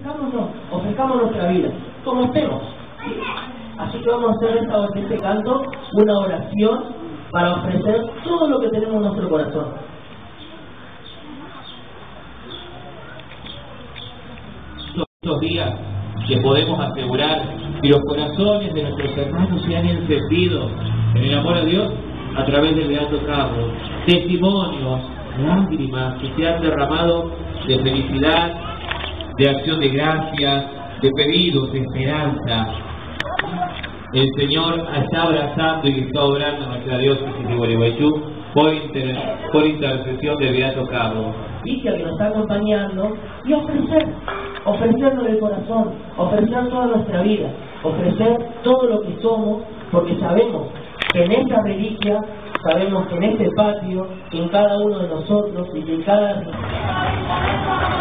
ofrezcamos nuestra vida, como estemos. Así que vamos a hacer de este canto una oración para ofrecer todo lo que tenemos en nuestro corazón. Estos días que podemos asegurar que los corazones de nuestros hermanos se han encendido en el amor a Dios a través del Beato Carlos. Testimonios, lágrimas que se han derramado de felicidad, de acción de gracias, de pedidos, de esperanza. El Señor está abrazando y está obrando en nuestra diócesis de Gualeguaychú por intercesión de Beato Carlos. Y que nos está acompañando y ofrecernos el corazón, ofrecer toda nuestra vida, ofrecer todo lo que somos, porque sabemos que en esta reliquia, sabemos que en este patio, que en cada uno de nosotros y que en cada